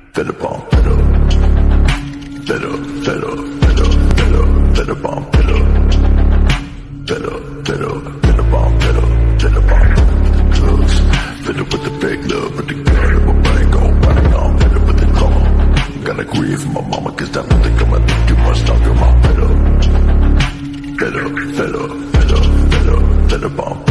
Fed up on fed up. Fed up, fed up, fed up, fed up, fed up on fed up. Fed up, fed up, fed up on fed up, fed up on the drugs. Fed up with the fake love, with the gun, my brain gon' running on. Fed up with the call. Gotta grieve for my mama, cause I don't think I'ma think too much longer. I'm fed up. Fed up, fed up, fed up, fed up, fed up on